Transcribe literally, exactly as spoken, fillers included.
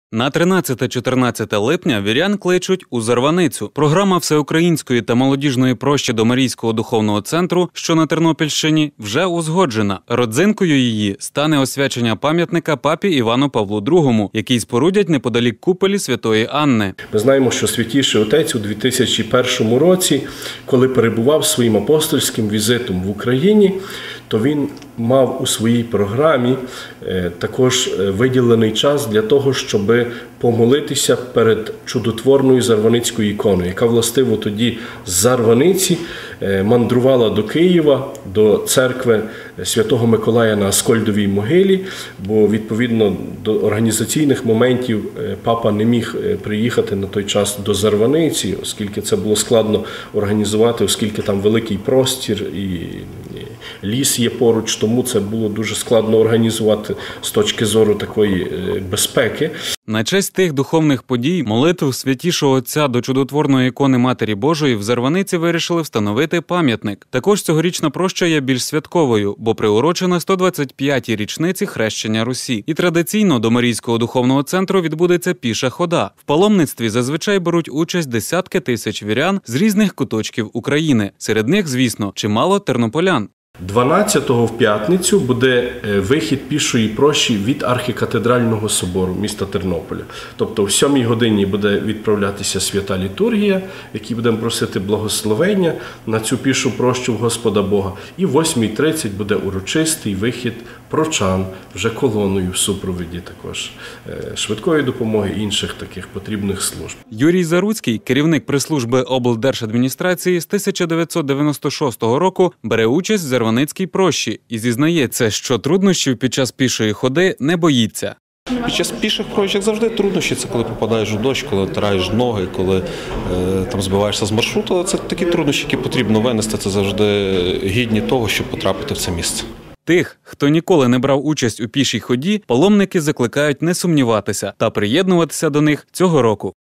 На тринадцяте-чотирнадцяте липня вірян кличуть у Зарваницю. Програма Всеукраїнської та молодіжної прощі до Марійського духовного центру, що на Тернопільщині, вже узгоджена. Родзинкою її стане освячення пам'ятника папі Івану Павлу другому, який спорудять неподалік купелі Святої Анни. Ми знаємо, що Святіший Отець у дві тисячі першому році, коли перебував своїм апостольським візитом в Україні, то він мав у своїй програмі також виділений час для того, щоб помолитися перед чудотворною Зарваницькою іконою, яка властиво тоді з Зарваниці мандрувала до Києва, до церкви Святого Миколая на Аскольдовій могилі, бо відповідно до організаційних моментів папа не міг приїхати на той час до Зарваниці, оскільки це було складно організувати, оскільки там великий простір і ліс є поруч, тому це було дуже складно організувати з точки зору такої безпеки. На честь тих духовних подій молитв Святішого Отця до чудотворної ікони Матері Божої в Зарваниці вирішили встановити пам'ятник. Також цьогорічна проща є більш святковою, бо приурочена сто двадцять п'ятій річниці хрещення Русі. І традиційно до Марійського духовного центру відбудеться піша хода. В паломництві зазвичай беруть участь десятки тисяч вірян з різних куточків України. Серед них, звісно, чимало тернополян. дванадцятого в п'ятницю буде вихід пішої прощі від архікатедрального собору міста Тернополя. Тобто в сьомій годині буде відправлятися свята літургія, в якій будемо просити благословення на цю пішу прощу в Господа Бога. І в восьмій тридцять буде урочистий вихід прочан вже колоною в супроводі також швидкої допомоги і інших таких потрібних служб. Юрій Заруцький, керівник прес-служби облдержадміністрації, з тисяча дев'ятсот дев'яносто шостого року бере участь в Зарваницькій прощі і зізнається, що труднощів під час пішої ходи не боїться. Під час піших прощ, як завжди, труднощі – це коли попадаєш у дощ, коли тираєш ноги, коли е, там збиваєшся з маршруту. Це такі труднощі, які потрібно винести, це завжди гідні того, щоб потрапити в це місце. Тих, хто ніколи не брав участь у пішій ході, паломники закликають не сумніватися та приєднуватися до них цього року.